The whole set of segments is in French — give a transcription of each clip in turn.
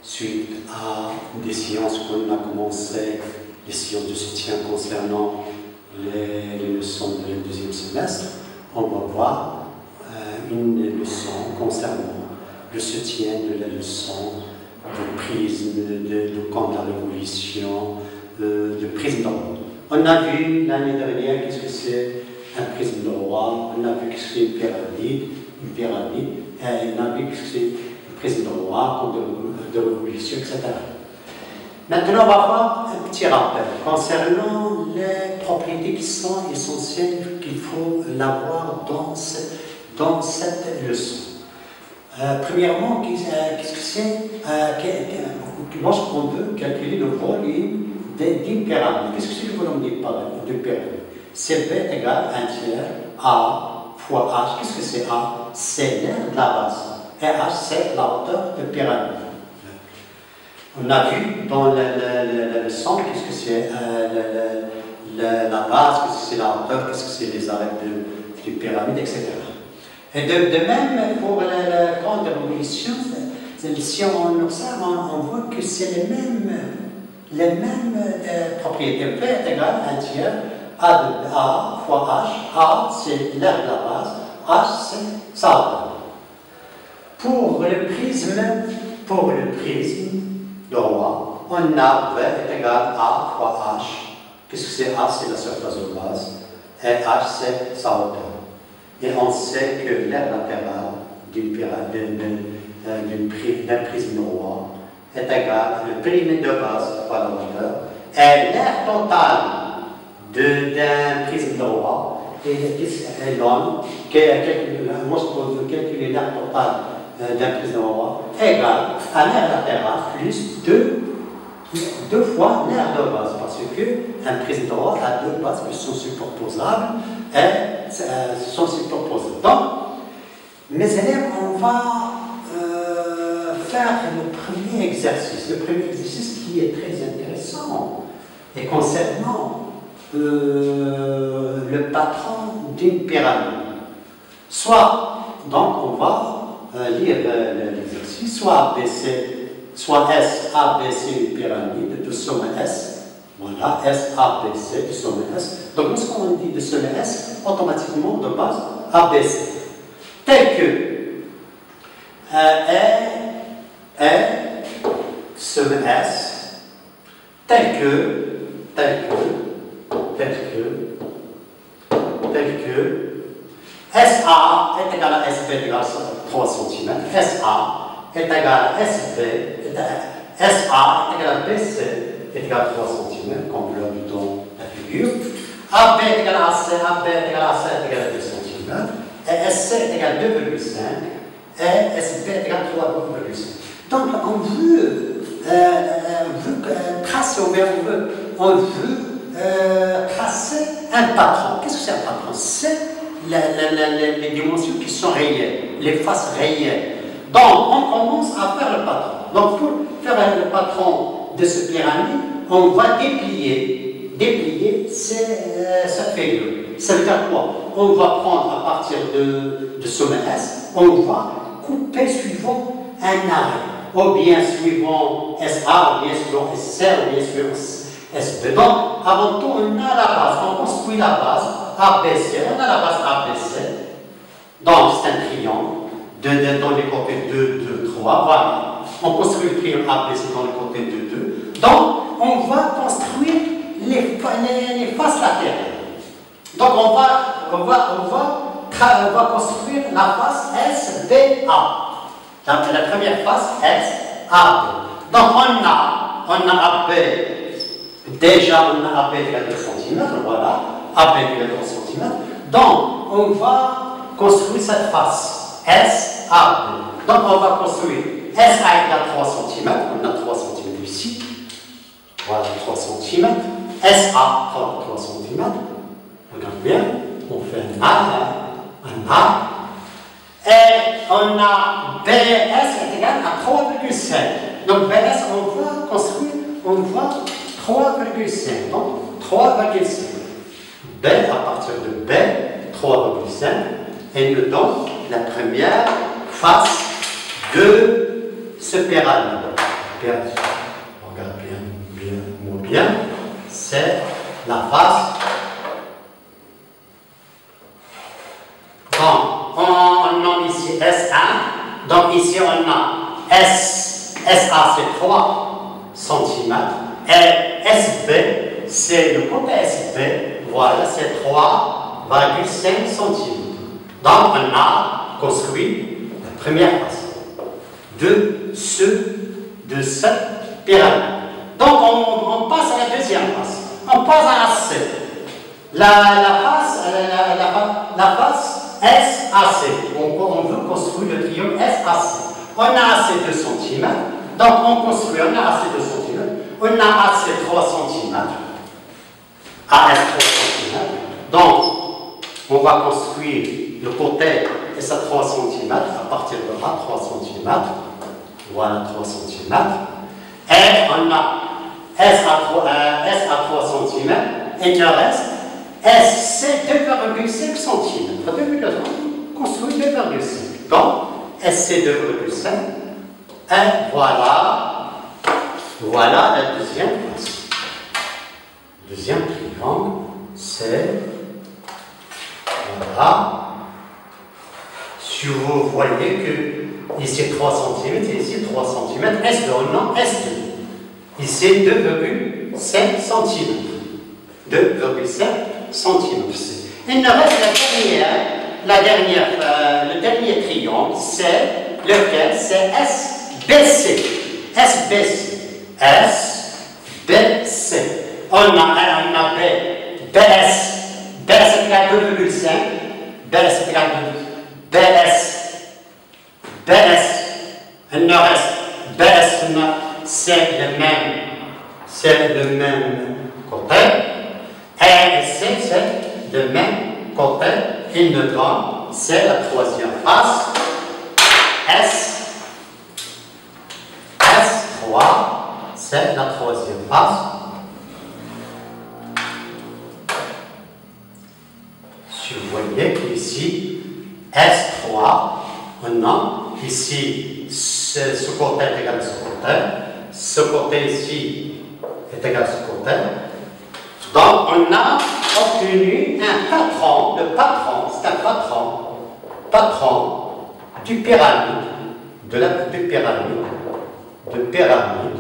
suite à des séances qu'on a commencé, les séances de soutien concernant les leçons du deuxième semestre, on va voir une leçon concernant le soutien de la leçon, de prisme, de camp de la révolution, de prisme de roi. On a vu l'année dernière qu'est-ce que c'est un prisme de roi, on a vu qu'est-ce que c'est une pyramide, et on a vu qu'est-ce que c'est un prisme de roi, camp de révolution, etc. Maintenant, on va voir un petit rappel concernant les propriétés qui sont essentielles qu'il faut avoir dans cette leçon. Premièrement, qu'est-ce que c'est lorsqu'on veut calculer le volume d'une pyramide? Qu'est-ce que c'est le volume d'une pyramide? C'est V égale 1 tiers A fois H. Qu'est-ce que c'est A? C'est l'aire de la base. Et H, c'est la hauteur de pyramide. On a vu dans la leçon qu'est-ce que c'est la base, qu'est-ce que c'est la hauteur, qu'est-ce que c'est les arêtes de pyramide, etc. Et de même, pour le camp de révolution, si on observe, on voit que c'est les mêmes propriétés. V est égal à 1 tiers A fois H. A, c'est l'aire de la base. H, c'est sa hauteur. Pour le prisme de roi, on a V est égal à A fois H. Qu'est-ce que c'est A? C'est la surface de base. Et H, c'est sa hauteur. Et on sait que l'aire latérale d'un prisme de roi est égal au périmètre de base fois la hauteur. Et l'aire totale d'un prisme de roi est l'homme, lorsqu'on veut calculer l'aire totale d'un prisme de roi, égale à l'aire latérale plus deux fois l'aire de base, parce qu'un prisme de roi a deux bases qui sont superposables et sont superposées. Donc, mes élèves, on va faire le premier exercice. Le premier exercice qui est très intéressant et concernant le patron d'une pyramide. Soit, donc, on va lire l'exercice, soit ABC, soit S, ABC, une pyramide de sommet S. Voilà, S, A, B, C, du sommet S. Donc, lorsqu'on dit de sommet S, automatiquement, de base, A, B, C. Tel que sommet S, tel que SA est égal à SB est égal à 3 cm, SA est égal à SB, SA est égal à BC est égal à 3 cm, comme l'heure du temps la figure. AB est égal à AC, AB est égal à AC est égal à 2 cm, et SC est égal à 2,5, et SB est égal à 3,5. Donc, on veut tracer, tracer un patron. Qu'est-ce que c'est un patron? C'est les dimensions qui sont réelles, les faces réelles. Donc, on commence à faire le patron. Donc, pour faire le patron de cette pyramide, on va déplier cette figure. Ça veut dire quoi? On va prendre à partir de sommet S, on va couper suivant un arrêt, ou bien suivant SA, ou bien suivant SC, ou bien suivant SB. Donc, avant tout, on a la base, on construit la base ABC, on a la base ABC. Donc, c'est un triangle, dans les côtés 2, 2, 3, voilà. On construit le triangle ABC dans les côtés 2, 2. Donc, on va construire les faces latérales. Donc, on va construire la face SBA. La première face SAB. Donc, on a AB, déjà on a AB égale 2 cm, voilà, AB égale 3 cm. Donc, on va construire cette face SAB. Donc, on va construire SA égale 3 cm, on a 3 cm ici, voilà 3 cm, SA 3 cm, regarde bien, on fait un A, et on a BS est égal à 3,5. Donc BS, on va 3,5. Donc 3,5. B à partir de B, 3,5. Et nous donne la première face de ce pyramide. bien, c'est la face. Donc, on nomme ici S1, donc ici on a SA c'est 3 cm, et SB, c'est le côté SB, voilà, c'est 3,5 cm. Donc, on a construit la première face de cette pyramide. Donc, on passe à la deuxième face. On passe à AC. La face SAC. On veut construire le triangle SAC. On a AC 2 cm. Donc, on construit, on a AC 2 cm. On a AC 3 cm. AS 3 cm. Donc, on va construire le côté S à 3 cm, à partir de là, 3 cm. Voilà, 3 cm. Et on a S à 3 cm. Et il reste S, c'est 2,5 cm. Construit 2,5. Donc, S, c'est 2,5. Et voilà la deuxième face. Deuxième triangle, c'est voilà. Si vous voyez que ici 3 cm, ici 3 cm, S2, non, S2. Ici 2,5 cm. 2,5 cm. Il nous reste le dernier triangle, c'est lequel? C'est SBC. SBC. SBC. On a BS. BS égale 2,5. BS égale 2. BS. Il nous reste BS, c'est le même côté. Et c'est le même côté. Il nous donne, c'est la troisième face. S3, c'est la troisième face. Si vous voyez qu'ici, S3, on a ici ce côté est égal à ce côté. Ce côté ici est égal à ce côté. Donc, on a obtenu un patron. Le patron, c'est un patron du pyramide, de pyramide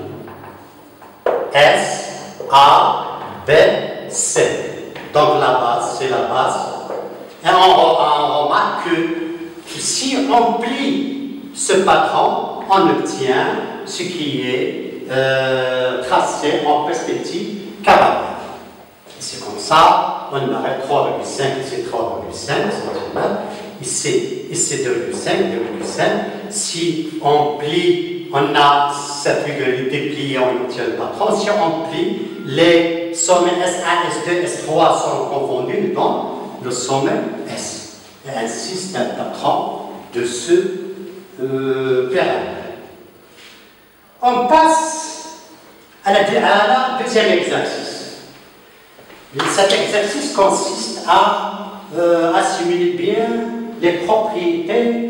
S, A, B, C. Donc, la base, c'est la base. Et on remarque que si on plie ce patron, on obtient ce qui est tracé en perspective cavalière. C'est comme ça, on arrête 3,5, ici 3,5 cm, ici 2,5. Si on plie, on a cette égalité pliée, on obtient le patron. Si on plie, les sommets S1, S2, S3 sont confondus dans le sommet S. Et ainsi, c'est un patron de ce pyramide. On passe à la deuxième exercice. Cet exercice consiste à assimiler bien les propriétés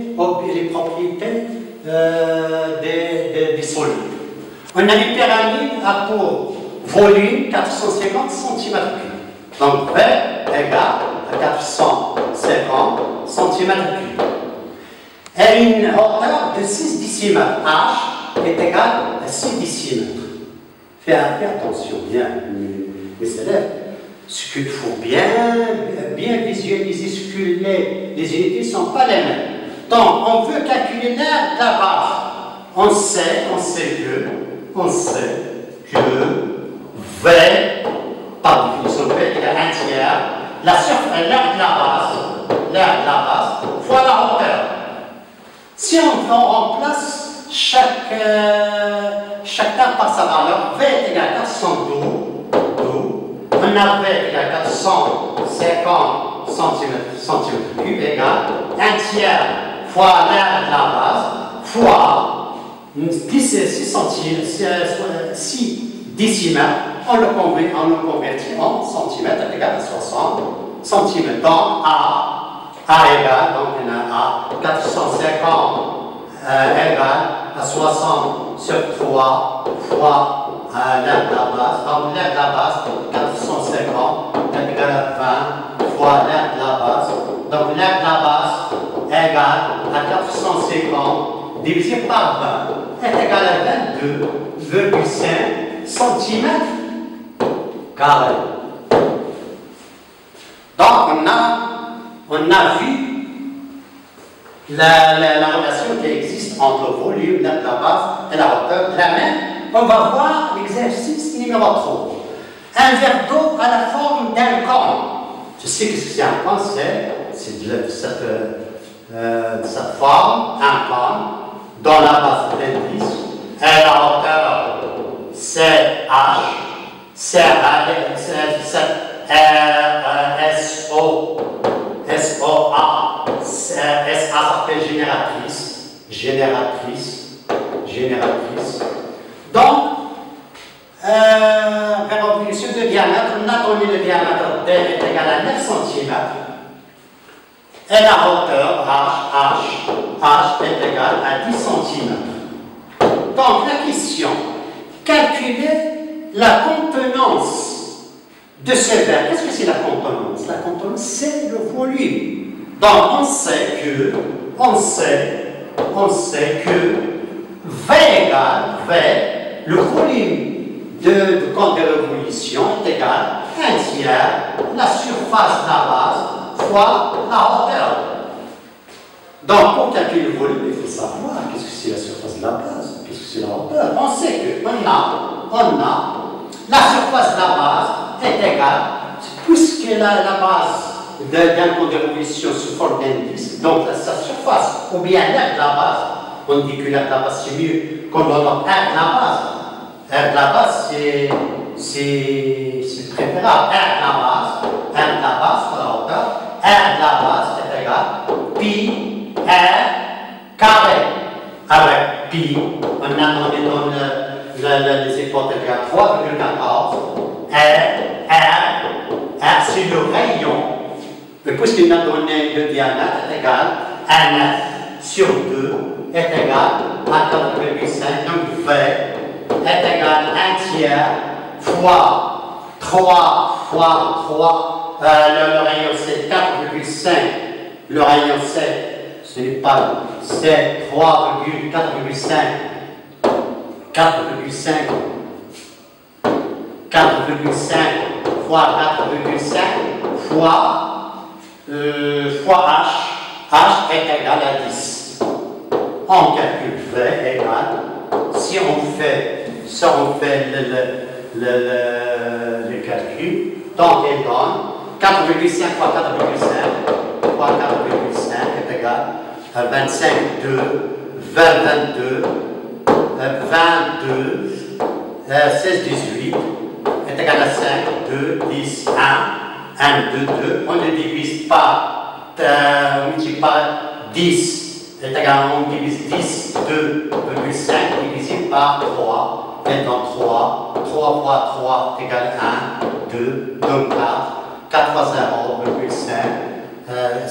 des solides. On a une pyramide à pour volume 450 cm3. Donc V égale à 450 cm3. Et une hauteur de 6 décimètres. H est égale à 6 décimètres. Faites attention, bien, mes élèves. Ce qu'il faut bien visualiser, ce que les unités ne sont pas les mêmes. Donc, on veut calculer l'air de la barre. On sait que V, par définition, V égale 1 tiers, l'air de la base, fois la hauteur. Si on remplace chaque terme par sa valeur, V est égal à 412. On a V égale à 450 cm3 égale 1 tiers fois l'air de la base fois 6 décimètres. On le convertit en centimètres égale à 60 cm. Donc A égale, donc on a A 450 égale à 60 sur 3 fois l'aire de la base. Donc l'aire de la base, 450, est égal à 20 fois l'aire de la base. Donc l'aire de la base est égale à 450 divisé par 20 est égal à 22,5 cm². Donc on a vu la relation qui existe entre le volume, l'aire de la base et la hauteur de la main. On va voir l'exercice numéro 3. Un verre d'eau à la forme d'un cône. Je sais que c'est un cône, c'est de cette forme, un cône, dont la base est l'indice et la hauteur c'est H, c'est SOA, SA s'appelle génératrice. Donc, révolution de diamètre, on a donné le diamètre D est égal à 9 cm et la hauteur H est égal à 10 cm. Donc, la question, calculer la contenance de ce verre. Qu'est-ce que c'est la contenance? La contenance, c'est le volume. Donc, on sait que V égale V, le volume de compte de révolution est égal à 1 tiers la surface de la base fois la hauteur. Donc, pour calculer le volume, il faut savoir qu'est-ce que c'est la surface de la base, qu'est-ce que c'est la hauteur. On sait qu'on a la surface de la base est égale, puisque la base d'un compte de révolution sous forme d'indice, donc sa surface, ou bien l'aire de la base, on dit que l'aire de la base c'est mieux qu'on donne l'aire de la base. L'aire de la base c'est préférable. L'aire de la base pour la hauteur, l'aire de la base est égal pi r carré. Avec pi, on a donné les hypothèses à 3,14. R c'est le rayon. Mais puisqu'il a donné le diamètre est égal à 9 sur 2 est égal à 4,5. Donc V est égal à 1 tiers fois 3 fois 3. Le rayon c'est 4,5. Le rayon c'est pas, c'est 4,5 fois 4,5 fois H. H est égal à 10. On calcule V égale, si on fait le calcul, donc elle donne 4,5 fois 4,5 fois 4,5 est égal à 25, 2, 22, 16, 18 est égal à 5, 2, 10, 1, 2, 2. On le divise par, on multiplie par 10 est égal, on divise 10, 2,5 divisé par 3 est donc 3. 3 fois 3 égale 1, 2, donc 4. 4 fois 0,5,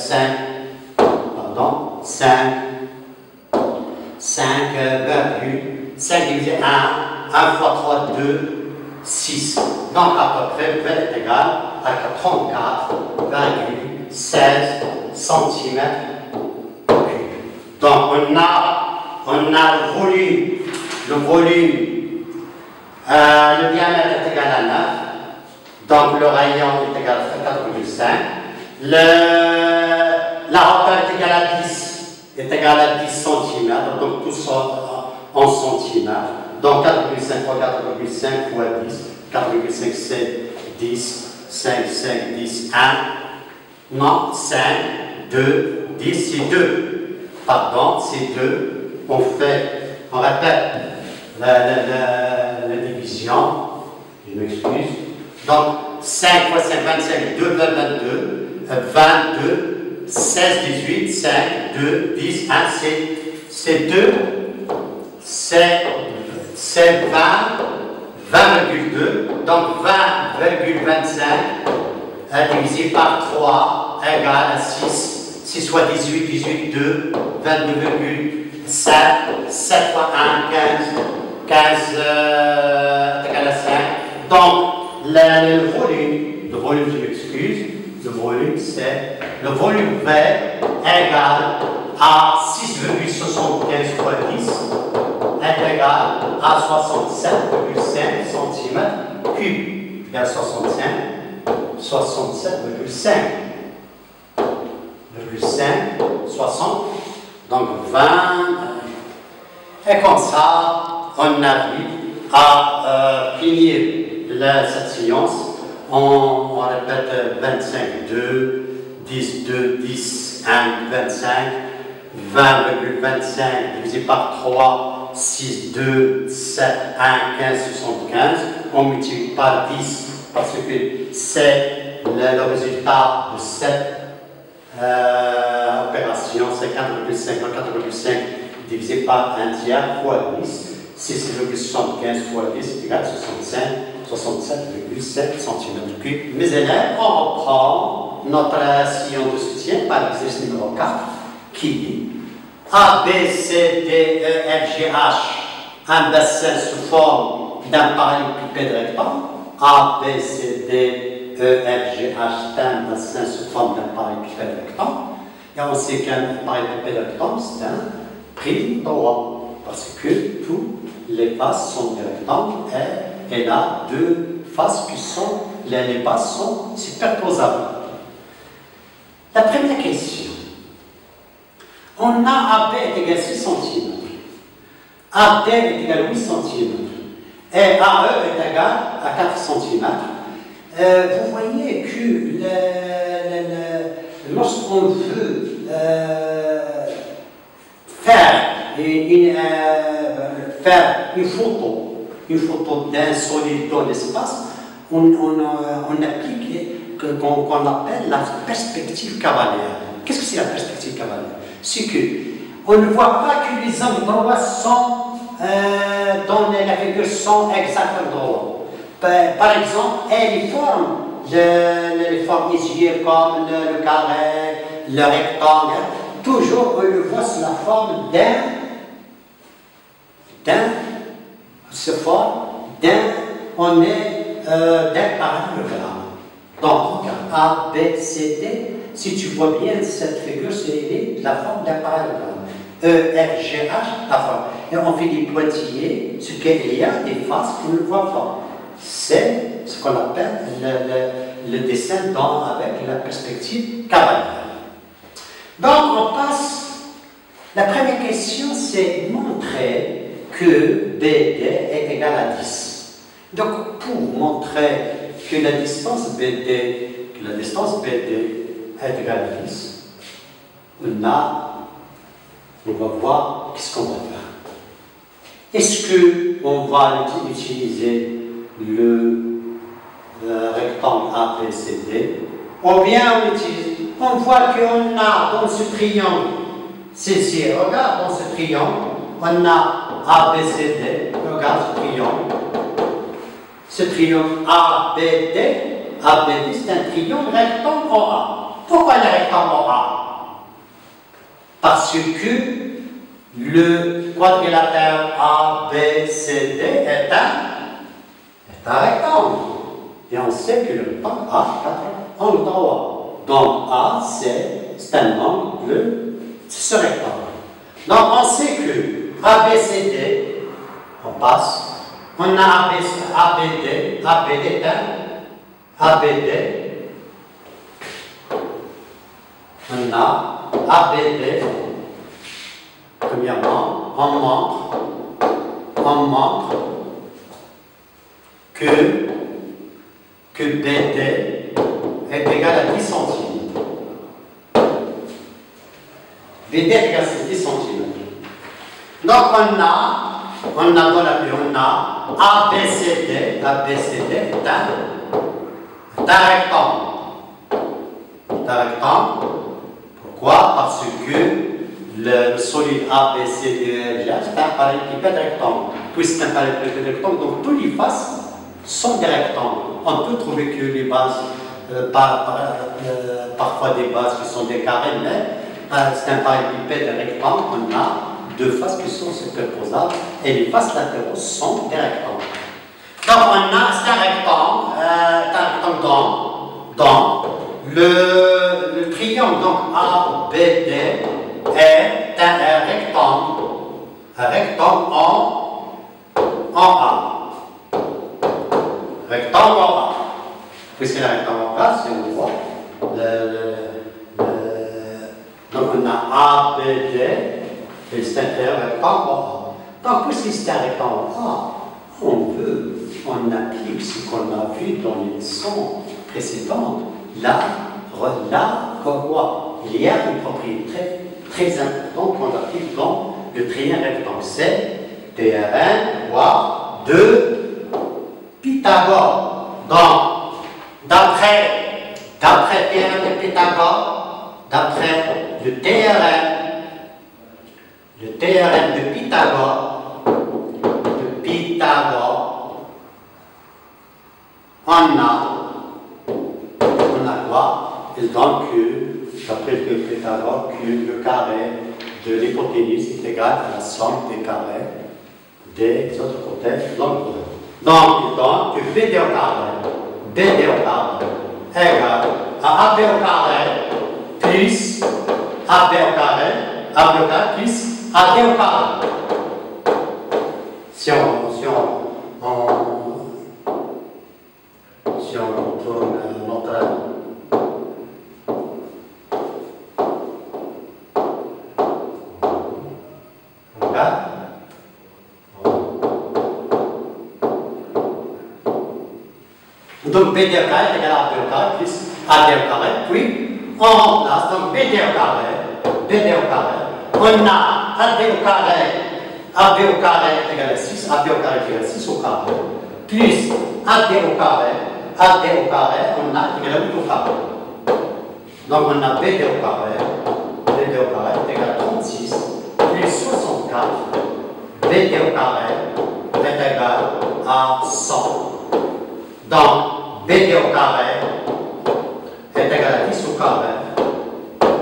5 divisé 1 fois 3, 2, 6. Donc à peu près, V est égal à 34,16 cm3. Donc on a le volume. Le diamètre est égal à 9. Donc le rayon est égal à 4,5. La hauteur est égale à 10. Est égal à 10 cm. Donc tout ça en centimètres. Donc 4,5 fois 4,5 fois 10. 4,5 c'est 10. 5, 10, 1. Non, 5, 2, 10, c'est 2. Pardon, c'est 2. On répète la division. Je m'excuse. Donc 5 fois 5, 25, 2, 22. 22, 16, 18, 5, 2, 10, 1, c'est 2. C'est 20. 20,2, donc 20,25 divisé par 3 égale à 6. 6 fois 18, 2, 22,25 7, 7 fois 1, 15, 15 est égal à 5. Donc, le volume, je m'excuse, le volume c'est, le volume V égale à 6,75 fois 10 est égal à 67,5 cm3. Il y a 67,5. 60, donc 20. Et comme ça, on arrive à finir cette séance. On répète 25, 2, 10, 2, 10, 1, 25, 20,25 divisé par 3, 6, 2, 7, 1, 15, 75. On multiplie par 10 parce que c'est le résultat de cette opération, c'est 4,5. 4,5 divisé par 1 tiers fois 10. 6,75 fois 10 est égal à 67,7 cm3. Mes élèves, on reprend notre sillon de soutien par l'exercice numéro 4 qui dit A, B, C, D, E, F, G, H, un bassin sous forme d'un parallélépipède rectangle. A, B, C, D, E, F, G, H, un bassin sous forme d'un parallélépipède rectangle. Et on sait qu'un parallélépipède rectangle, c'est un prisme droit. Parce que toutes les faces sont des rectangles et elle a deux faces qui sont, les faces sont superposables. La première question. On a AB est égal à 6 cm. AD est égal à 8 cm. Et AE est égal à 4 cm. Vous voyez que lorsqu'on veut faire une photo d'un solide dans l'espace, on applique qu'on appelle la perspective cavalière. Qu'est-ce que c'est la perspective cavalière? C'est qu'on ne voit pas que les angles droits sont dans la figure sont exactement droits. Par exemple, les formes isolées comme le carré, le rectangle, toujours on le voit sous la forme d'un parallélogramme. Donc, A, B, C, D, si tu vois bien cette figure, c'est la forme d'un parallélogramme. E, F, G, H, la forme. Et on fait des pointillés, ce qu'il y a des faces qu'on ne voit pas. C'est ce qu'on appelle le dessin avec la perspective cavalière. Donc, on passe. La première question, c'est montrer que BD est égal à 10. Donc, pour montrer que la distance BD est égale à 10, on va voir qu'est-ce qu'on va faire. Est-ce qu'on va utiliser le rectangle ABCD, ou bien on voit qu'on a dans ce triangle, regarde dans ce triangle, on a ABCD, regarde ce triangle ABD, c'est un triangle rectangle en A. Pourquoi le rectangle en A? Parce que le quadrilatère ABCD est un rectangle. Et on sait que le rectangle a 4 angles droits. Donc A, c'est un angle, c'est ce rectangle. Donc on sait que ABCD, on passe, on a ABD est un ABD, on a ABD, premièrement, on montre que BD est égal à 10 cm. BD est égal à 10 cm. Donc on a dans la vue, on a ABCD est un rectangle. Pourquoi? Parce que le solide ABCD c'est un parallélépipède rectangle. Puisque c'est un parallélépipède rectangle, donc toutes les faces sont des rectangles. On peut trouver que les bases, parfois des bases qui sont des carrés, mais c'est un parallélépipède rectangle, on a deux faces qui sont superposables et les faces latéraux sont des rectangles. Donc on a c'est un rectangle dans le triangle donc ABD est un rectangle en A. Rectangle en A. Puisque le rectangle en A, si on voit, donc on a ABD et c'est un rectangle en A. Donc puisque c'est un rectangle en A, on applique ce qu'on a vu dans les leçons précédentes. Là, il y a une propriété très importante qu'on applique dans le triangle rectangle. C'est théorème voire de Pythagore. Donc, d'après le théorème de Pythagore, d'après le théorème de Pythagore, on a quoi? Il donne que, d'après le Pythagore, que le carré de l'hypoténuse est égal à la somme des carrés des autres côtés de l'angle. Donc, il donne que BD au carré égale à AB au carré plus AB au carré plus AD au carré. Si on tourne notre regarde. Donc BD au carré est égal à AB au carré plus AD au carré, puis on remplace donc BD au carré, on a AD au carré est égal à 6, AB au carré est égal à 6 au carré, plus AD au carré, on a égal à 8 au carré. Donc on a BD au carré est égal à 36, plus 64, BD au carré est égal à 100. Donc BD au carré est égal à 10 au carré,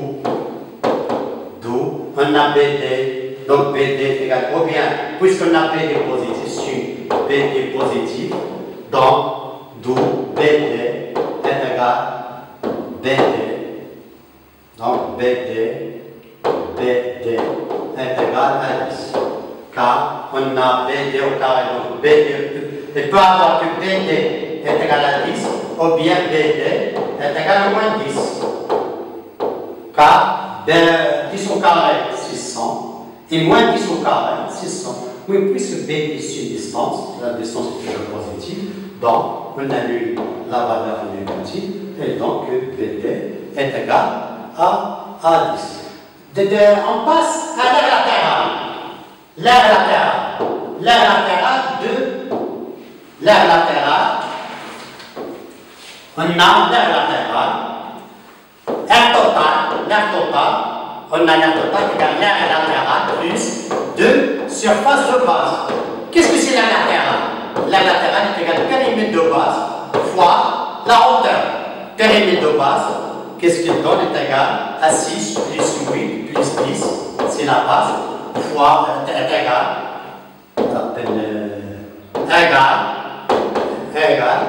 d'où on a BD. Donc BD est égal, ou bien, puisqu'on a BD positif sur BD positif, donc d'où BD est égal à BD. Donc BD est égal à 10. Car on a BD au carré, donc BD, il peut avoir que BD est égal à 10, ou bien BD est égal à moins 10. Car 10 au carré, 600. Et moins 10 au carré, 600. Oui, puisque B est sur distance, la distance est toujours positive, donc on annule la valeur négative, et donc BD est égal à 10. On passe à l'aire latérale. On a l'aire latérale, l'aire totale, on a l'aire totale qui est l'aire latérale plus 2 surface de base. Qu'est-ce que c'est l'aire latérale? L'aire latérale est égale au périmètre de base fois la hauteur. Périmètre de base, qu'est-ce qu'il donne? Est égal à 6 plus 8 plus 10, c'est la base, fois est égal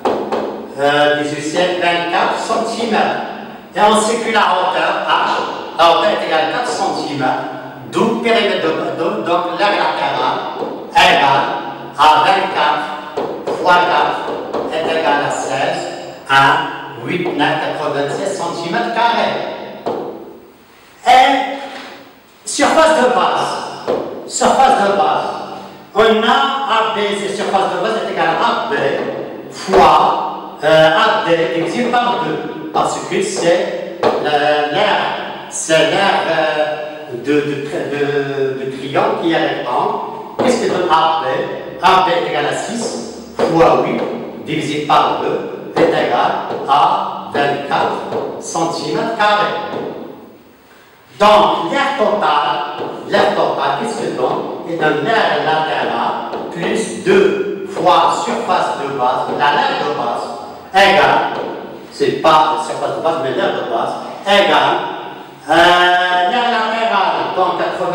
18, 24 cm. Et on sait que la hauteur H, la hauteur est égale à 4 cm, d'où périmètre de donc l'aire latérale égale à 24 fois 4 est égal à 16, 1, 8, 9, 96 cm². Et surface de base, on a AB, c'est surface de base est égale à AB fois AD divisé par 2, parce que c'est l'aire de triangle qui est rectangle. Qu'est-ce que donne AB? AB est égal à 6 fois 8 divisé par 2 est égal à 24 cm². Donc, l'aire totale, qu'est-ce que donne? Il donne l'aire latérale plus 2 fois surface de base, la l'aire de base, égale, c'est pas la surface de base, mais l'aire de base, égale l'aire latérale donc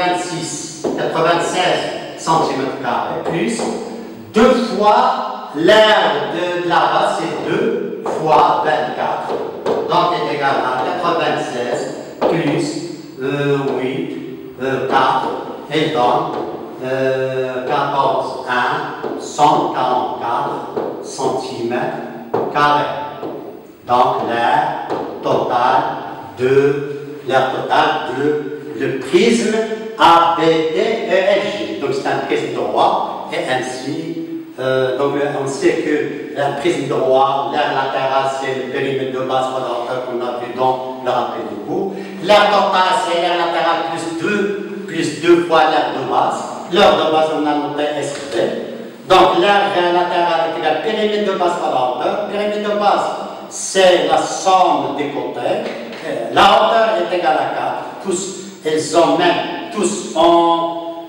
96 cm² plus 2 fois l'aire de la base, c'est 2 fois 24, donc est égal à 96 plus 8, 4, et donc 14, 1, 144 cm². Donc l'aire totale de le prisme ABDEFG. Donc c'est un prisme droit et ainsi, donc on sait que le prisme droit, l'aire latérale c'est le périmètre de base fois la hauteur qu'on a vu dans le rappel du cours. L'aire totale c'est l'aire latérale plus 2 fois l'aire de base. L'aire de base on a noté SB. Donc l'aire latérale est égale périmètre de base fois la hauteur. Périmètre de base c'est la somme des côtés. La hauteur est égale à 4. Tous, ils ont même, tous on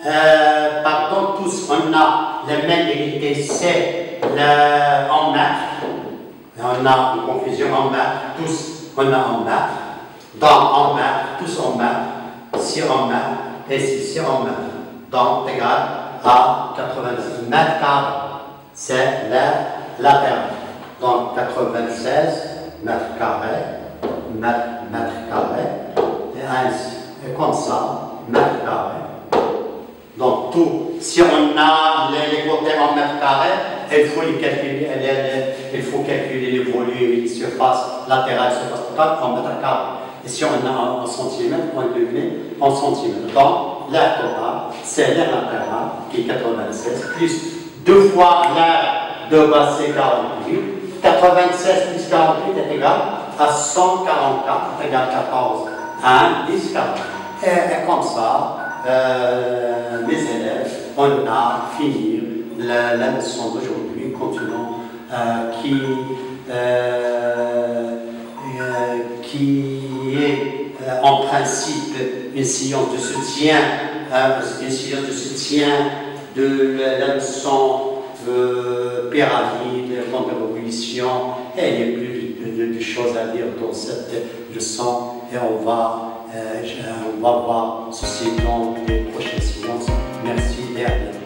a les mêmes unités, c'est en mètres. On a une confusion en mètres, tous on a en mètres. Donc en mètres, tous en mètres, si en mètres et si en mètres. Donc égal à 86 mètres carrés. C'est l'aire latérale. Donc 96 mètres carrés, mètres carrés, et ainsi, et comme ça, mètres carrés. Donc tout, si on a les côtés en mètres carrés, il faut les calculer, il faut calculer les volumes, surface latérale, surface totale en mètres carrés. Et si on a en centimètres, on le met en centimètres. Donc l'aire totale, c'est l'aire latérale qui est 96, plus 2 fois l'aire de base, c'est 48. 96 plus 48 est égal à 144, égal à 14, 1, 10, 40. Et comme ça, mes élèves, on a fini la leçon d'aujourd'hui. Continuons, qui est en principe une science de soutien, de la leçon pyramide, contre-révolution, et il y a plus de choses à dire dans cette leçon, et on va voir ceci dans les prochaines séances. Merci, et à bientôt.